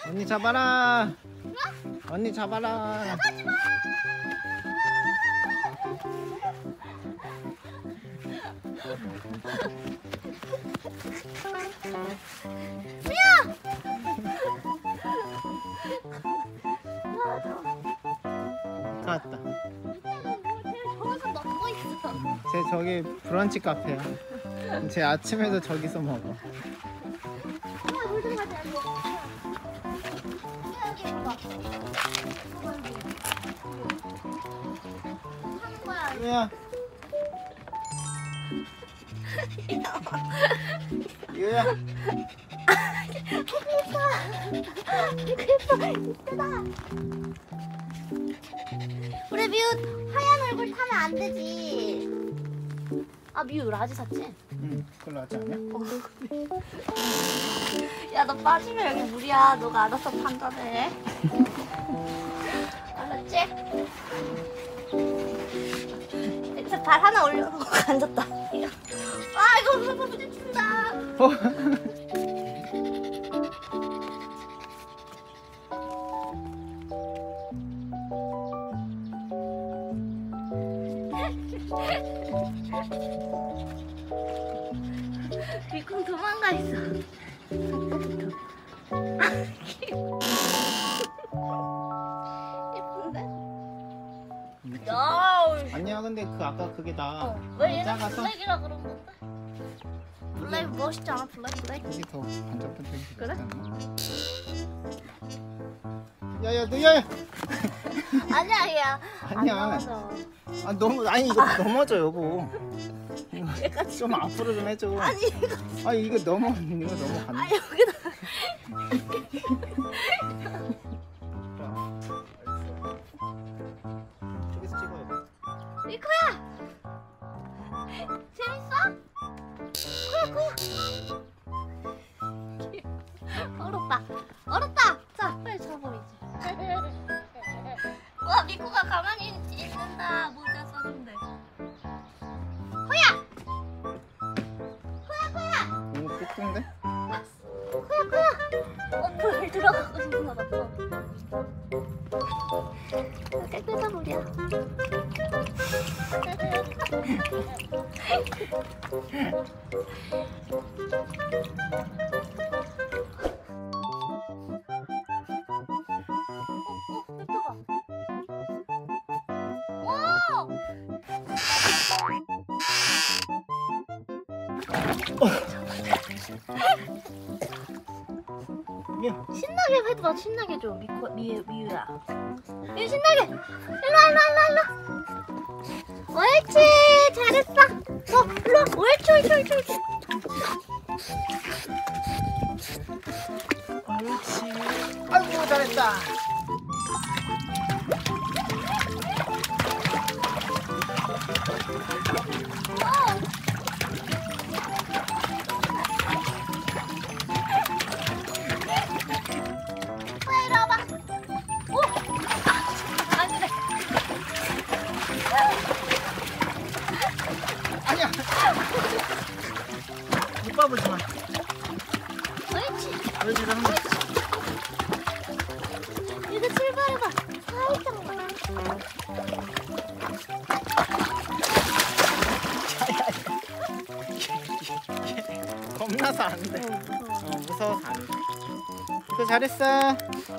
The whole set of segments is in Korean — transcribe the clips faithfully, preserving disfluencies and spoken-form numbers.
언니 잡아라. 언니 잡아라. 갔다. 제 저기 브런치 카페야. 제 아침에도 저기서 먹어. 유야. 유야. 우리 미우 하얀 얼굴 타면 안 되지. 아 미우 라지 샀지? 응, 그걸로 하지 않냐? 야 너 빠지면 여기 물이야. 너가 알아서 판단해. 알았지? 이제 발 하나 올려놓고 앉았다. 아 이거 부딪힌다. 어. 미콩 도망가 있어. 예쁜데? 야. 아니야, 근데 그 아까 그게 다 어, 왜 얘는 작아서 블랙이라 그런 건데? 블랙 멋있지 않아? 블랙 블랙? 여기 더 반짝반짝해. 그래? 야야, 너 야야. 아니야 야. 아니야. 안 나와서. 아 너무 아니 이거 넘어져 여보. 얘가 좀 앞으로 좀 해줘. 아니 이거 아 이거 넘어 이거 넘어갔네. 아 여기다. 저기서 찍어요. 미코야. 재밌어? 코야 코야. 얼었다. 얼었다. 자 빨리 잡아 이제. 와 미코가 가만히 있는다. 모자 썼는데. 코야. 코야 코야. 너무 삐뚤인데? 코야 코야. 어 불 들어가고 싶나 봐. 깨끗한 물이야. 야. 신나게 해봐. 신나게 줘. 미코 미유 미유야. 미유 신나게. 일로 와 일로 와 일로 와. 옳지 잘했어. 어 일로 와. 옳지 옳지 옳지 옳지. 옳지. 아이고 잘했다. 이리 와봐. 오. 안 그래. 아니야. 못 봐보지 마. 옳지. 왜 저러는 거야? 이거 출발해봐. 살짝만. 겁나서 안 돼. 어, 무서워. 어 무서워서 안 돼. 이거 잘했어.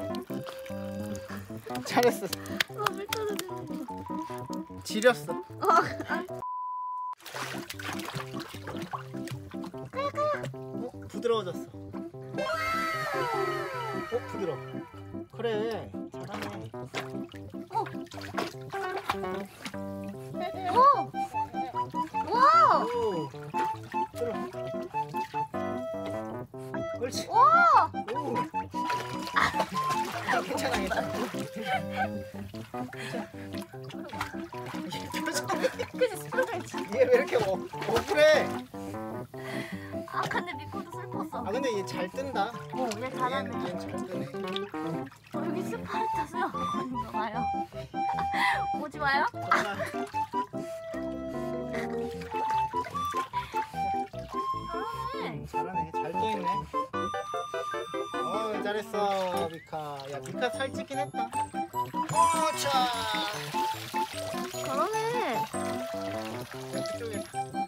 잘했어. 어, 물 떨어지는 거. 지렸어. 어. 아. 가야 가야. 어 부드러워졌어. 어 부드러워. 그래 잘하네. 어. 오. 와. 오. 들어. 그렇지. 오. 오. 아, 괜찮아 괜찮아. 그치 스프레치. 얘 왜 이렇게 어, 억울해? 아 근데 미코도 슬펐어. 아 근데 얘 잘 뜬다. 어, 얘 잘하네. 얘는 얘는 잘 뜨네. 어, 여기 스파르타 수영하는 거 봐요. 오지 마요. 엄마. 잘하네. 음, 잘하네. 잘 떠있네. 어 잘했어 미코. 아까 살찌긴 했다. 오차. 잘하네. 이쪽에.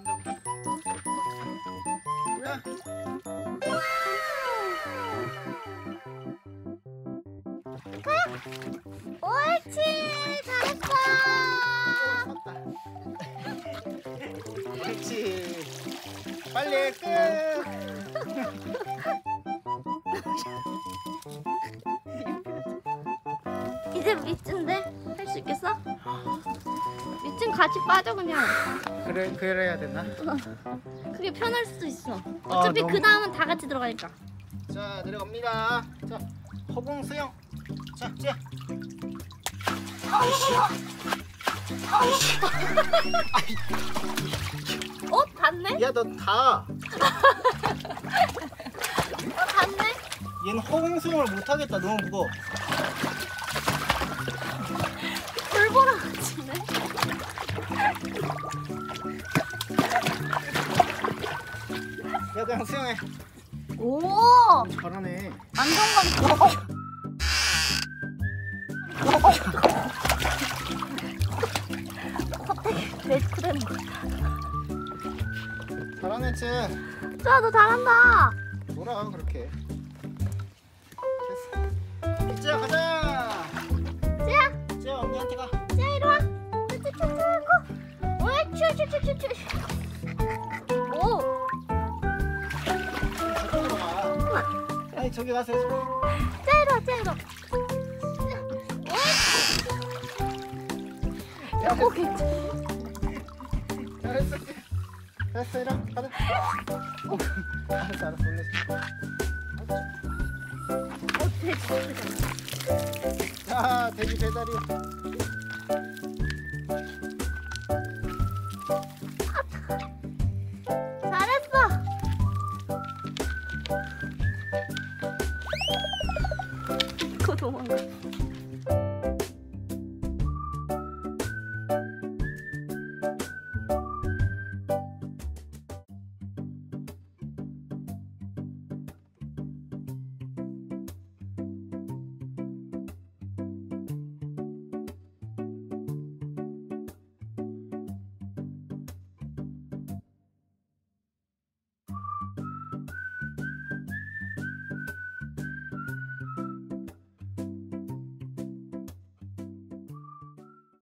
야. 옳지, 잘했어. 그렇지. 빨리 끝. 이제 밑인데 할 수 있겠어? 밑은 같이 빠져 그냥. 그래 그래야 되나? 그게 편할 수도 있어. 어차피 너무- 그 다음은 다 같이 들어가니까. 자 내려갑니다. 자 허공 수영. 자 자. 어? 닿네? 야너 다. 어, 닿네? 얘는 허공 수영을 못 하겠다. 너무 무거워. 돌보라 치네. 야 그냥 수영해. 오! 잘하네. 안정감 있어. 갑자기 레이크된 거. 잘하네 쟤. 자, 너 잘한다. 놀아 그렇게. 됐어. 이제야 가자. 찌야, 이제야 언니한테 가. 찌야 이리 와. 옳지, 옳지, 옳지, 옳지, 옳지, 옳지. 오, 저쪽으로 가. 아니 저기 가세요. 찌야 이리 와, 찌야 이리 와. 야, 오, 괜찮아. 잘했어. 됐어 이리 와. 가자. 어, 알았어 알았어 올려줄게. 어, 되게 좋다. 자 돼지 배달이.